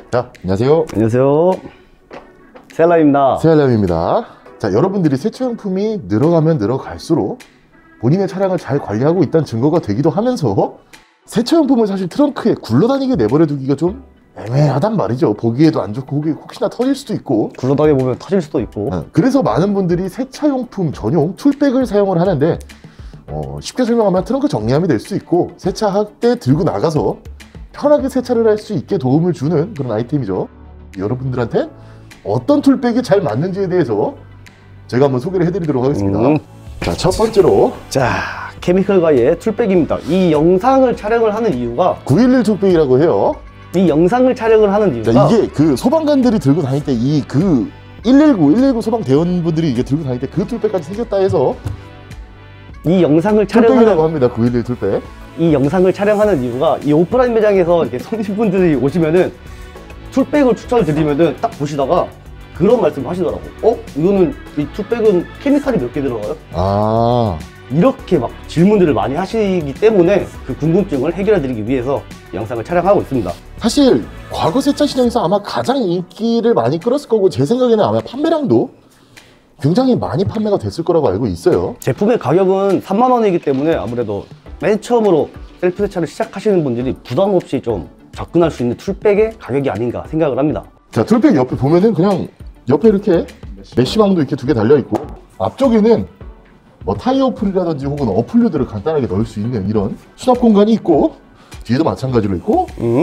자, 안녕하세요. 안녕하세요. 세알람입니다. 세알람입니다. 자, 여러분들이 세차용품이 늘어가면 늘어갈수록 본인의 차량을 잘 관리하고 있다는 증거가 되기도 하면서 세차용품을 사실 트렁크에 굴러다니게 내버려 두기가 좀 애매하단 말이죠. 보기에도 안 좋고 혹시나 터질 수도 있고 굴러다니 보면 터질 수도 있고. 그래서 많은 분들이 세차용품 전용 툴백을 사용을 하는데 쉽게 설명하면 트렁크 정리함이 될 수 있고 세차할 때 들고 나가서 편하게 세차를 할 수 있게 도움을 주는 그런 아이템이죠. 여러분들한테 어떤 툴백이 잘 맞는지에 대해서 제가 한번 소개를 해드리도록 하겠습니다. 자, 첫 번째로 케미컬가의 툴백입니다. 이 영상을 촬영을 하는 이유가 911 툴백이라고 해요. 이 영상을 촬영을 하는 이유가 자, 이게 그 소방관들이 들고 다닐 때 이 119 소방대원분들이 이게 들고 다닐 때 그 툴백까지 생겼다 해서 이 영상을 툴백이라고 촬영하는 합니다. 911 툴백. 이 영상을 촬영하는 이유가 이 오프라인 매장에서 이렇게 손님분들이 오시면은 툴백을 추천을 드리면은 딱 보시다가 그런 말씀을 하시더라고. 이거는 이 툴백은 케미칼이 몇 개 들어가요? 이렇게 막 질문들을 많이 하시기 때문에 그 궁금증을 해결해 드리기 위해서 영상을 촬영하고 있습니다. 사실 과거 세차 시장에서 아마 가장 인기를 많이 끌었을 거고 제 생각에는 아마 판매량도 굉장히 많이 판매가 됐을 거라고 알고 있어요. 제품의 가격은 3만 원이기 때문에 아무래도 맨 처음으로 셀프 세차를 시작하시는 분들이 부담 없이 좀 접근할 수 있는 툴백의 가격이 아닌가 생각을 합니다. 자, 툴백 옆에 보면은 그냥 옆에 이렇게 메쉬망도 이렇게 2개 달려 있고 앞쪽에는 뭐 타이어 어플이라든지 혹은 어플류들을 간단하게 넣을 수 있는 이런 수납 공간이 있고 뒤에도 마찬가지로 있고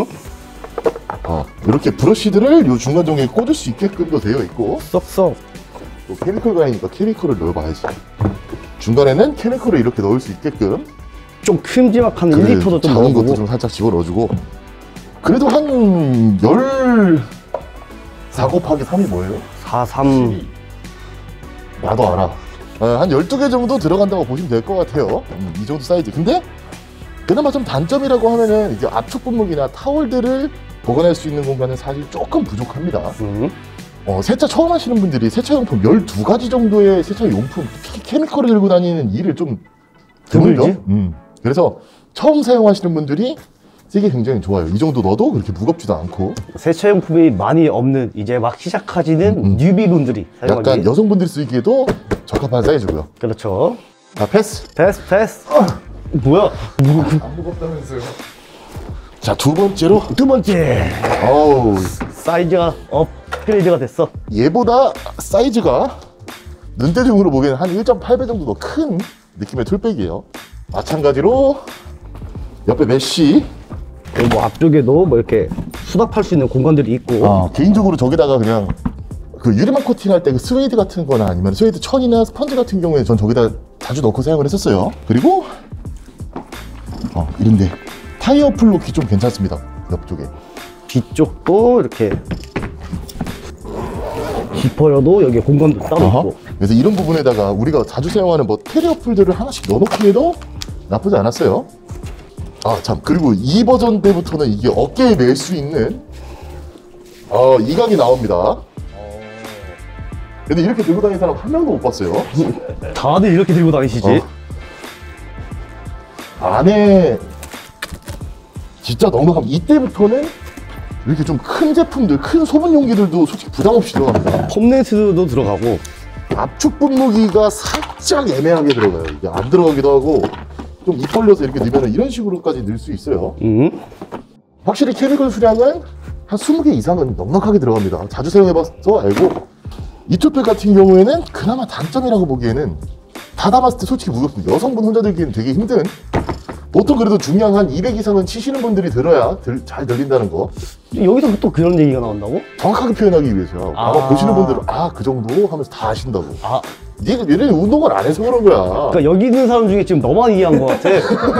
이렇게 브러쉬들을 요 중간 정에 꽂을 수 있게끔도 되어 있고 쏙쏙 또 케미컬 가이니까 케미컬을 넣어봐야지. 중간에는 케미컬을 이렇게 넣을 수 있게끔 좀 큼지막한 1리터도 좀 작은 넣어보고 것도 좀 살짝 집어넣어주고 그래도 한 4 곱하기 3이 뭐예요? 4, 3 나도 알아. 한 12개 정도 들어간다고 보시면 될 것 같아요. 이 정도 사이즈. 근데 그나마 좀 단점이라고 하면은 이제 압축 분무기나 타월들을 보관할 수 있는 공간은 사실 조금 부족합니다. 세차 처음 하시는 분들이 세차용품 12가지 정도의 세차용품, 특히 케미컬을 들고 다니는 일을 좀 드물죠? 그래서 처음 사용하시는 분들이 쓰기 굉장히 좋아요. 이 정도 넣어도 그렇게 무겁지도 않고 세차용품이 많이 없는 이제 막 시작하시는 뉴비분들이 사용하기 약간 여성분들이 쓰기에도 적합한 사이즈고요. 그렇죠. 패스. 뭐야? 안 무겁다면서요. 자, 두 번째 사이즈가 업그레이드가 됐어. 얘보다 사이즈가 눈대중으로 보기에는 한 1.8배 정도 더 큰 느낌의 툴백이에요. 마찬가지로 옆에 메쉬 뭐 앞쪽에도 뭐 이렇게 수납할 수 있는 공간들이 있고 개인적으로 저기다가 그냥 그 유리막 코팅할 때 그 스웨이드 같은 거나 아니면 스웨이드 천이나 스펀지 같은 경우에 전 저기다 자주 넣고 사용을 했었어요. 그리고 이런데 타이어 풀 놓기 좀 괜찮습니다. 옆쪽에 뒤쪽도 이렇게 깊어여도 여기 공간도 따로 있고 그래서 이런 부분에다가 우리가 자주 사용하는 뭐 캐리어 풀들을 하나씩 넣어놓기에도 나쁘지 않았어요. 참, 그리고 이 버전 때부터는 이게 어깨에 멜 수 있는 이각이 나옵니다. 근데 이렇게 들고 다니는 사람 한 명도 못 봤어요. 다들 이렇게 들고 다니시지? 안에 진짜 넉넉함. 이때부터는 이렇게 좀 큰 제품들, 큰 소분 용기들도 솔직히 부담 없이 들어갑니다. 폼렌스도 들어가고 압축 분무기가 살짝 애매하게 들어가요. 이게 안 들어가기도 하고 좀 입 벌려서 이렇게 넣으면 이런 식으로까지 넣을 수 있어요. 확실히 케미컬 수량은 한 20개 이상은 넉넉하게 들어갑니다. 자주 사용해봐서 알고 이 툴백 같은 경우에는 그나마 단점이라고 보기에는 다 담았을 때 솔직히 무겁습니다. 여성분 혼자 들기에는 되게 힘든, 보통 그래도 중량 한 200 이상은 치시는 분들이 들어야 잘 들린다는 거. 여기서 또 그런 얘기가 나온다고? 정확하게 표현하기 위해서요. 아마 보시는 분들은 그 정도 하면서 다 아신다고. 얘네 운동을 안 해서 그런 거야. 그러니까 여기 있는 사람 중에 지금 너만 이해한 것 같아.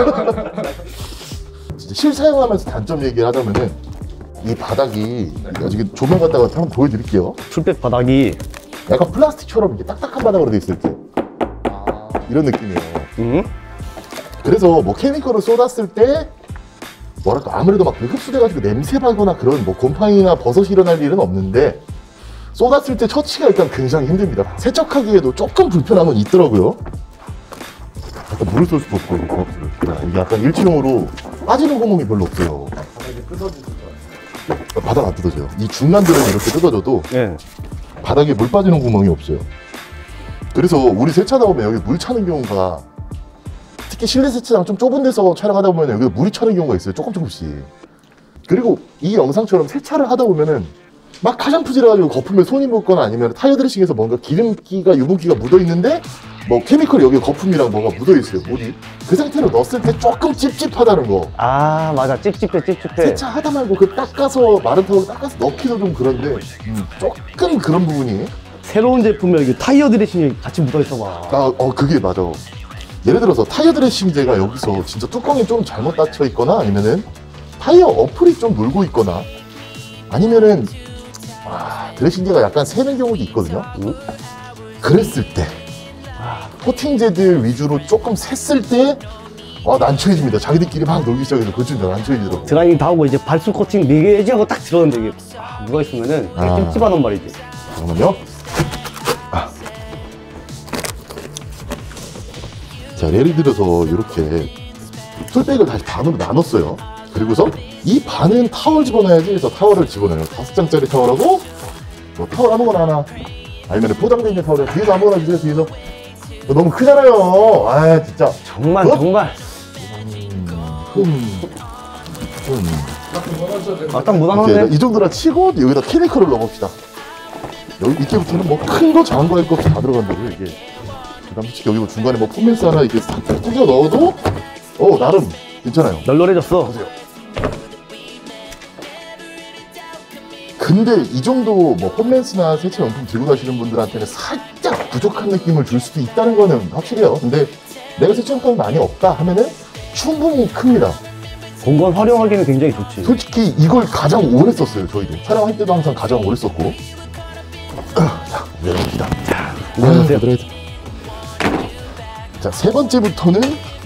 진짜 실사용하면서 단점 얘기를 하자면은 이 바닥이 지금 조명 갖다가 한번 보여드릴게요. 툴백 바닥이 약간 플라스틱처럼 이렇게 딱딱한 바닥으로 돼 있을 때 이런 느낌이에요. 그래서 뭐 케미컬을 쏟았을 때 뭐랄까 아무래도 막 흡수돼가지고 냄새 나거나 그런 뭐 곰팡이나 버섯이 일어날 일은 없는데 쏟았을 때 처치가 일단 굉장히 힘듭니다. 세척하기에도 조금 불편함은 있더라고요. 약간 물을 쏠 수도 없고 이게 약간 일치형으로 빠지는 구멍이 별로 없어요. 바닥 안 뜯어져요. 이 중간들은 이렇게 뜯어져도 예. 바닥에 물 빠지는 구멍이 없어요. 그래서 우리 세차하다 보면 여기 물 차는 경우가, 특히 실내 세차장 좀 좁은 데서 촬영하다 보면 여기 물이 차는 경우가 있어요. 조금씩. 그리고 이 영상처럼 세차를 하다 보면은 막 가장푸질해가지고 거품에 손이 묻거나 아니면 타이어 드레싱에서 뭔가 기름기가, 유분기가 묻어있는데 뭐 케미컬이 여기 거품이랑 뭐가 묻어있어요. 물이. 그 상태로 넣었을 때 조금 찝찝하다는 거. 아, 맞아. 찝찝해. 세차하다 말고 그 닦아서, 마른 타올로 닦아서 넣기도 좀 그런데 조금 그런 부분이. 새로운 제품에 이게 타이어 드레싱이 같이 묻어있어 봐. 그게 맞아. 예를 들어서 타이어 드레싱제가 여기서 진짜 뚜껑이 좀 잘못 닫혀 있거나 아니면은 타이어 어플이 좀 놀고 있거나 아니면은 드레싱제가 약간 새는 경우도 있거든요. 그랬을 때 코팅제들 위주로 조금 샜을 때 난처해집니다. 자기들끼리 막 놀기 시작해서 그쯤 난처해지더라고. 드라이빙 다 하고 이제 발수 코팅 4개 하고 딱 들어오는데 이게 누가 있으면은 되게 찝찝하단 말이지. 잠깐만요. 자, 예를 들어서 이렇게 풀백을 다시 반으로 나눴어요. 그리고서 이 반은 타월 집어넣어야지 해서 타월을 집어넣어요. 5장짜리 타월하고 뭐 타월 아무거나 하나, 아니면 포장돼 있는 타월을 뒤에서 아무거나 주세요. 뒤에서 너무 크잖아요. 진짜 정말. 딱 무난한데? 이 정도나 치고 여기다 케미컬을 넣어봅시다. 여기 이때부터는 뭐 큰 거 작은 거 할 거 없이 다 들어간다고요, 이게. 그다음 솔직히 여기 뭐 중간에 뭐 폼맨스 하나 이렇게 싹 뜯겨 넣어도 나름 괜찮아요. 널널해졌어. 보세요. 근데 이 정도 뭐 폼맨스나 세차 용품 들고 가시는 분들한테는 살짝 부족한 느낌을 줄 수도 있다는 거는 확실해요. 근데 내가 세차 용품이 많이 없다 하면은 충분히 큽니다. 공간 활용하기는 굉장히 좋지. 솔직히 이걸 가장 오래 썼어요. 저희도 촬영할 때도 항상 가장 오래 썼고. 자, 내려갑니다. 안녕하세요. 자, 세 번째부터는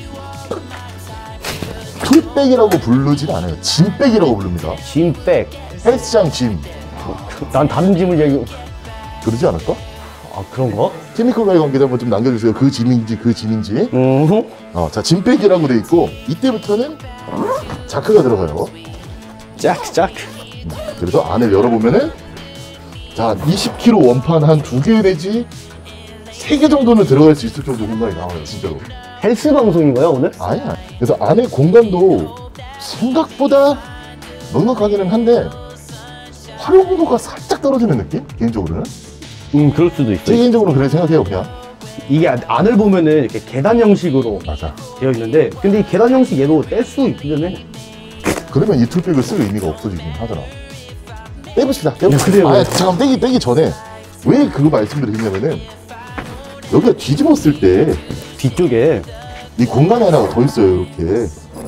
툴백이라고 부르진 않아요. 짐백이라고 부릅니다. 짐백. 헬스장 짐. 난 다른 짐을 얘기. 그러지 않을까? 그런가? 케미컬 가이 관계자 한번 좀 남겨주세요. 그 짐인지. 자, 짐백이라고 돼 있고 이때부터는 자크가 들어가요. 짝. 그래서 안에 열어보면은 자, 20kg 원판 한 2개 내지 3개 정도는 들어갈 수 있을 정도 공간이 나와요, 진짜로. 헬스 방송인가요, 오늘? 아니야. 그래서 안에 공간도 생각보다 넉넉하기는 한데 활용도가 살짝 떨어지는 느낌? 개인적으로는. 그럴 수도 있어. 제 개인적으로는 그렇게 생각해요, 그냥. 이게 안을 보면은 이렇게 계단 형식으로 맞아. 되어 있는데, 근데 이 계단 형식 얘도 뗄 수 있기는 해. 그러면 이 툴백을 쓸 의미가 없어지긴 하더라. 떼봅시다. 그래요. 잠깐 떼기 전에 왜 그거 말씀드를 드리냐면은 여기가 뒤집었을 때 뒤쪽에 이 공간이 하나 더 있어요, 이렇게.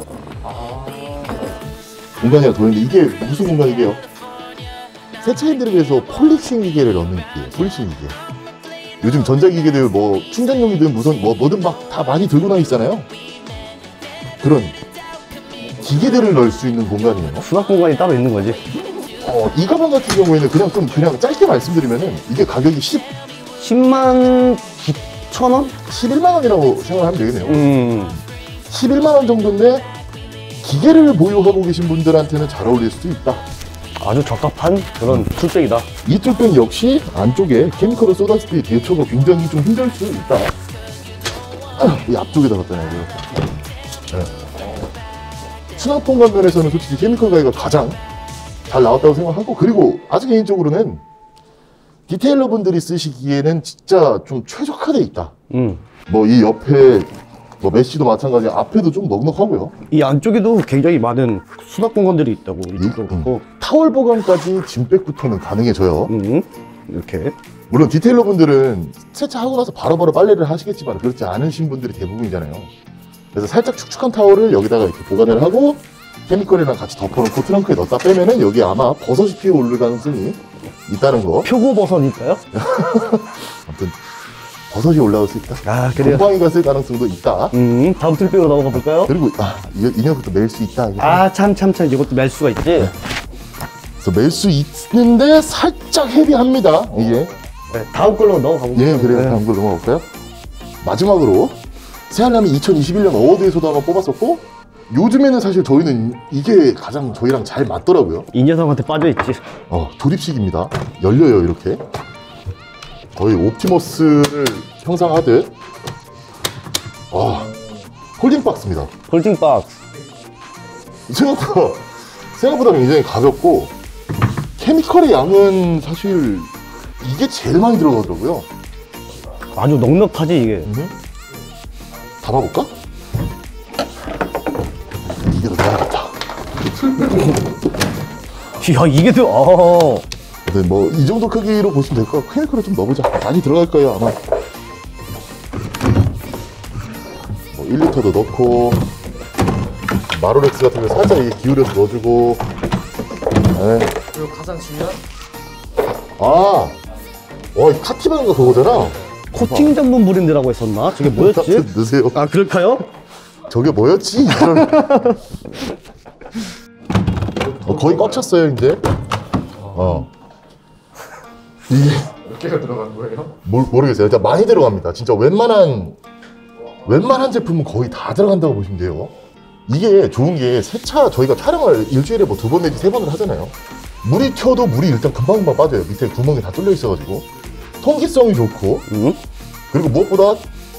공간이 하나 더 있는데 이게 무슨 공간이게요? 세차인들에 비해서 폴리싱 기계를 넣는 기계, 폴리싱 기계. 요즘 전자기계들 뭐 충전용이든 무슨 뭐든 막 다 많이 들고 나 있잖아요. 그런 기계들을 넣을 수 있는 공간이에요. 수납 공간이 따로 있는 거지. 이 가방 같은 경우에는 그냥 짧게 말씀드리면은 이게 가격이 10만 9천 원? 11만 원이라고 생각하면 되겠네요. 11만 원 정도인데 기계를 보유하고 계신 분들한테는 잘 어울릴 수도 있다. 아주 적합한 그런 툴백이다. 이 툴백 역시 안쪽에 케미컬을 쏟았을 때 대처가 굉장히 좀 힘들 수 있다. 이 앞쪽에다 갖다 놔야 돼요. 수납 공간 면에서는 솔직히 케미컬 가이가 가장 잘 나왔다고 생각하고, 그리고 아주 개인적으로는 디테일러 분들이 쓰시기에는 진짜 좀 최적화되어 있다. 뭐 이 옆에 뭐 메쉬도 마찬가지, 앞에도 좀 넉넉하고요. 이 안쪽에도 굉장히 많은 수납 공간들이 있다고. 이쪽도 그렇고. 타월 보관까지 짐백부터는 가능해져요. 이렇게. 물론 디테일러 분들은 세차하고 나서 바로바로 빨래를 하시겠지만 그렇지 않으신 분들이 대부분이잖아요. 그래서 살짝 축축한 타월을 여기다가 이렇게 보관을 하고 케미컬이랑 같이 덮어놓고 트렁크에 넣었다 빼면은 여기 아마 버섯이 피어 오를 가능성이 있다는 거. 표고버섯일까요? 아무튼 버섯이 올라올 수 있다. 그래요? 곰팡이가 쓸 가능성도 있다. 다음 툴백으로 넘어가 볼까요? 그리고 이 녀석도 멜 수 있다. 참 이것도 멜 수가 있지. 그래서 멜 수 있는데 살짝 헤비합니다, 이게. 다음 걸로 넘어가 볼까요? 그래요. 다음 걸 넘어갈까요? 마지막으로 새알람이 2021년 어워드에서도 한번 뽑았었고 요즘에는 사실 저희는 이게 가장 저희랑 잘 맞더라고요. 이 녀석한테 빠져있지. 조립식입니다. 열려요, 이렇게. 거의 옵티머스를 형상하듯. 홀딩 박스입니다. 폴딩 박스. 생각보다 굉장히 가볍고, 케미컬의 양은 사실 이게 제일 많이 들어가더라고요. 아주 넉넉하지 이게. 담아볼까? 이게 더 나아겠다. 야 이게 더 네, 뭐 이 정도 크기로 보시면 될 것 같고, 케미컬을 좀 넣어보자. 많이 들어갈 거예요, 아마. 뭐 1리터도 넣고, 마로렉스 같은 거 살짝 이렇게 기울여서 넣어주고. 네. 그리고 가장 중요한 와, 이 카티반가 그거잖아. 코팅 전문 브랜드라고 했었나? 저게 뭐였지? 넣으세요. 아 그럴까요? 저게 뭐였지? 거의 꽉 찼어요, 이제. 이게 몇 개가 들어간 거예요? 모르겠어요. 일단 많이 들어갑니다. 진짜 웬만한 제품은 거의 다 들어간다고 보시면 돼요. 이게 좋은 게 세차 저희가 촬영을 일주일에 뭐 2번 내지 3번을 하잖아요. 물이 튀어도 물이 일단 금방금방 빠져요. 밑에 구멍이 다 뚫려 있어가지고 통기성이 좋고 그리고 무엇보다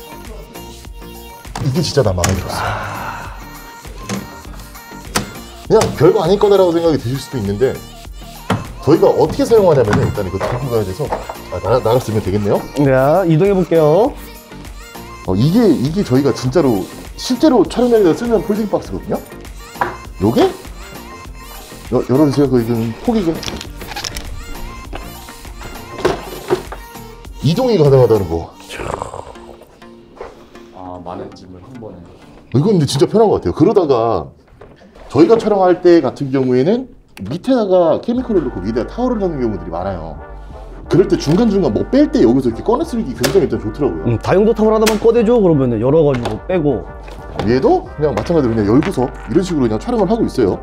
이게 진짜 나 마음에 들었어요. 그냥 별거 아닐 거다라고 생각이 드실 수도 있는데 저희가 어떻게 사용하냐면은 일단 이거 들고 가야 돼서 나갔으면 되겠네요. 자 이동해 볼게요. 이게 저희가 진짜로 실제로 촬영장에서 쓰는 폴딩 박스거든요. 요게 열어주세요. 이건 폭이게 이동이 가능하다는 거. 많은 짐을 한 번에. 이건 근데 진짜 편한 것 같아요. 그러다가 저희가 촬영할 때 같은 경우에는 밑에다가 케미컬을 넣고 위에다가 타월을 넣는 경우들이 많아요. 그럴 때 중간중간 뭐 뺄 때 여기서 이렇게 꺼내 쓰기 굉장히 일단 좋더라고요. 다용도 타월 하나만 꺼내줘 그러면 열어가지고 빼고. 얘도 그냥 마찬가지로 그냥 열고서 이런 식으로 그냥 촬영을 하고 있어요.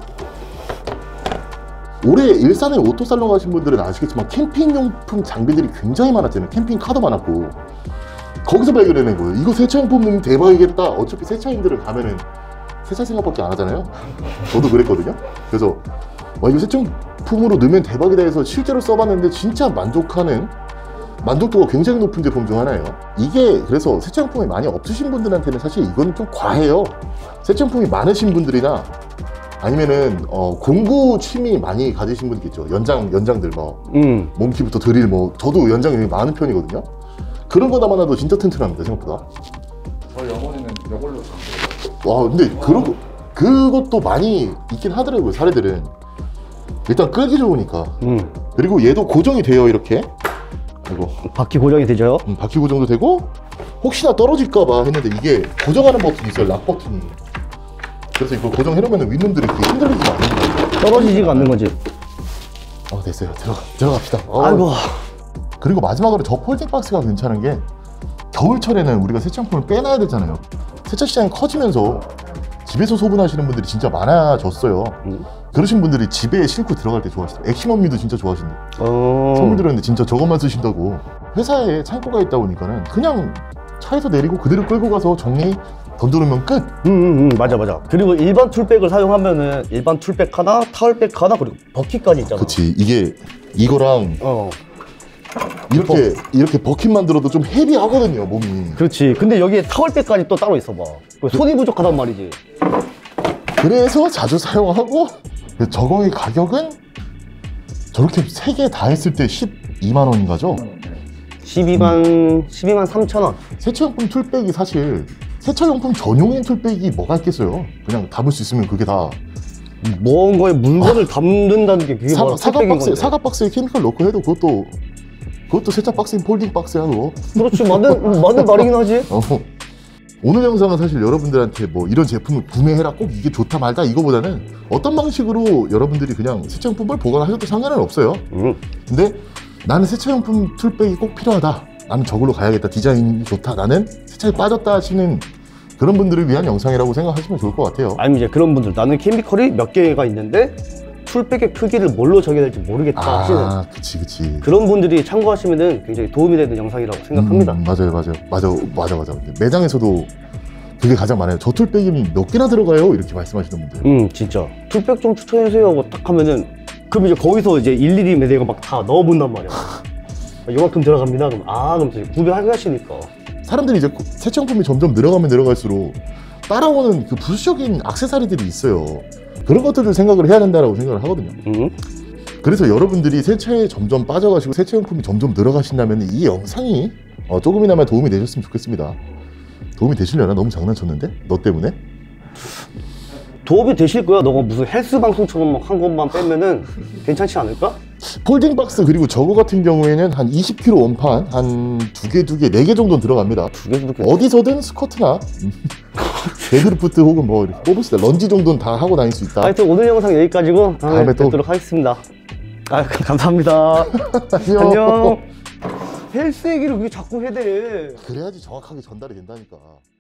올해 일산에 오토살롱 가신 분들은 아시겠지만 캠핑용품 장비들이 굉장히 많았잖아요. 캠핑카도 많았고 거기서 발견해낸 거예요. 이거 세차용품 넣으면 대박이겠다. 어차피 세차인들은 가면은 세차 생각밖에 안 하잖아요. 저도 그랬거든요. 그래서 이거 세차용품으로 넣으면 대박이다 해서 실제로 써봤는데 진짜 만족도가 굉장히 높은 제품 중 하나예요. 이게 그래서 세차용품이 많이 없으신 분들한테는 사실 이건 좀 과해요. 세차용품이 많으신 분들이나 아니면은 공구 취미 많이 가지신 분 있겠죠. 연장들 뭐 몽키부터 드릴 뭐 저도 연장이 많은 편이거든요. 그런 거 담아놔도 진짜 튼튼합니다 생각보다. 저희 어머니는 이걸로 근데 그것도 많이 있긴 하더라고요. 사례들은 일단 끌기 좋으니까. 그리고 얘도 고정이 돼요 이렇게. 이거 바퀴 고정이 되죠. 바퀴 고정도 되고 혹시나 떨어질까봐 했는데 이게 고정하는 버튼이 있어요. 락 버튼이. 그래서 이걸 고정해놓으면 윗놈들이 이렇게 흔들리지가 않는 거예요. 떨어지지가 않는 거지. 됐어요. 들어갑시다. 아이고. 그리고 마지막으로 저 폴딩 박스가 괜찮은 게 겨울철에는 우리가 세차용품을 빼놔야 되잖아요. 세차 시장이 커지면서 집에서 소분하시는 분들이 진짜 많아졌어요. 그러신 분들이 집에 싣고 들어갈 때 좋아하시더라고요. 액션 언니도 진짜 좋아하신대요. 선물 드렸는데 진짜 저것만 쓰신다고. 회사에 창고가 있다 보니까는 그냥 차에서 내리고 그대로 끌고 가서 정리 던져놓으면 끝. 맞아. 그리고 일반 툴백을 사용하면은 일반 툴백 하나, 타월백 하나, 그리고 버킷까지 있잖아. 그치. 이거랑 이렇게 버킷 만들어도 좀 헤비하거든요 몸이. 그렇지. 근데 여기에 타월백까지 또 따로 있어 봐. 손이 부족하단 말이지. 그래서 자주 사용하고 저거의 가격은 저렇게 3개 다 했을 때 12만 원인가죠? 12만 3천 원. 세차용품 툴백이 사실 세차용품 전용인 툴백이 뭐가 있겠어요? 그냥 담을 수 있으면 그게 다 뭔 거에 물건을 담는다는 게 그게 뭐 사과 박스에 케미컬 넣고 해도 그것도 세차 박스인 폴딩 박스야 그거. 그렇지. 맞는 말이긴 하지. 오늘 영상은 사실 여러분들한테 뭐 이런 제품을 구매해라 꼭 이게 좋다 말다 이거보다는 어떤 방식으로 여러분들이 그냥 세차용품을 보관하셔도 상관은 없어요. 근데 나는 세차용품 툴백이 꼭 필요하다, 나는 저걸로 가야겠다, 디자인이 좋다, 나는 세차에 빠졌다 하시는 그런 분들을 위한 영상이라고 생각하시면 좋을 것 같아요. 아니면 이제 그런 분들, 나는 케미컬이 몇 개가 있는데 툴백의 크기를 뭘로 적여야 될지 모르겠다 하시는 그치. 그런 분들이 참고하시면은 굉장히 도움이 되는 영상이라고 생각합니다. 맞아요. 매장에서도 그게 가장 많아요. 저 툴백이 몇 개나 들어가요? 이렇게 말씀하시는 분들. 진짜. 툴백 좀 추천해주세요 하고 딱 하면은, 그럼 이제 거기서 이제 일일이 내가 막 다 넣어본단 말이야. 요만큼 들어갑니다. 그럼, 그럼 이제 구별하시니까. 사람들이 이제 세차용품이 점점 늘어가면 늘어갈수록 따라오는 그 부수적인 액세서리들이 있어요. 그런 것들을 생각을 해야 된다고 생각을 하거든요. 그래서 여러분들이 세차에 점점 빠져가시고 세차용품이 점점 늘어가신다면 이 영상이 조금이나마 도움이 되셨으면 좋겠습니다. 도움이 되시려나? 너무 장난쳤는데? 너 때문에? 도움이 되실 거야. 너가 무슨 헬스 방송처럼 막 한 것만 빼면은 괜찮지 않을까? 폴딩박스 그리고 저거 같은 경우에는 한 20kg 원판 한 2개, 4개 정도는 들어갑니다. 어디서든 스쿼트나 데드리프트 혹은 뭐 이렇게 뽑을 수 있다. 런지 정도는 다 하고 다닐 수 있다. 하여튼 오늘 영상 여기까지고 다음에 또 뵙도록 하겠습니다. 감사합니다. 안녕. 헬스 얘기를 왜 자꾸 해대? 그래야지 정확하게 전달이 된다니까.